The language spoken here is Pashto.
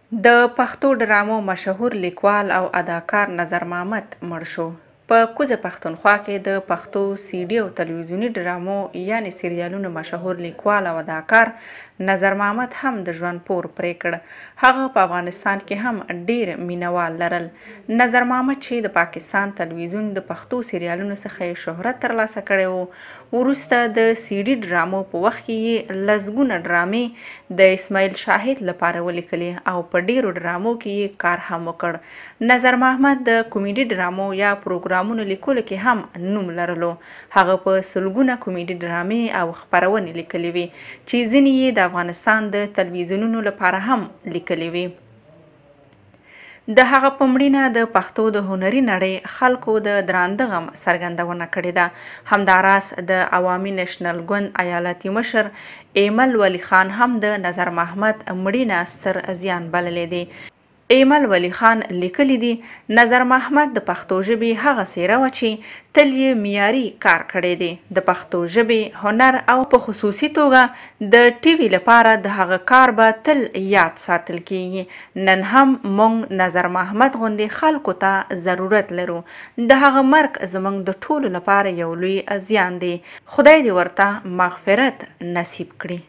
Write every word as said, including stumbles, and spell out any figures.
د پښتو ډرامو مشهور لیکوال او اداکار نظر محمد مړ شو. په کوزه پښتونخوا کې د پښتو سیډي او تلویزیوني ډرامو یعنی سریالونو مشهور لیکوال او اداکار نظر محمد هم د ژوند پور پرې کړ. هغه په افغانستان کې هم ډیر مینوال لرل. نظر محمد چې د پاکستان تلویزیون د پښتو سریالونو څخه شهرت ترلاسه کړی و، وروسته د سیډي ډرامو په وخت کې یې لسګونه ډرامې د اسماعیل شاهد لپاره ولیکلې او په ډیرو ډرامو کې یې کار هم وکړ. نظر محمد د کومیډي ډرامو یا پروګرامونو لیکلو کې هم نوم لرلو. هغه په سلګونه کومیډي ډرامې او خپرونې لیکلې وې چې ځینې یې د افغانستان د تلویزیونونو لپاره هم لیکلې وې. د هغه په مړینه د پښتو د هنري نړۍ خلکو د درانده غم څرګندونه کړې ده. همداراز د عوامي نیشنل ګوند ایالتي مشر ایمل ولی خان هم د نظر محمد مړینه ستر زیان بللی دی. ایمل ولی خان لیکلی دی نظر محمد د پښتو ژبې هغه څیره وه چې تل یې معیاري کار کړی دی. د پښتو ژبې هنر او په خصوصي توګه د ټي وي لپاره د هغه کار به تل یاد ساتل کیږي. نن هم موږ نظر محمد غوندې خلکو ته ضرورت لرو. د هغه مرګ زموږ د ټولو لپاره یو لوی زیان دی. خدای دې ورته مغفرت نصیب کړي.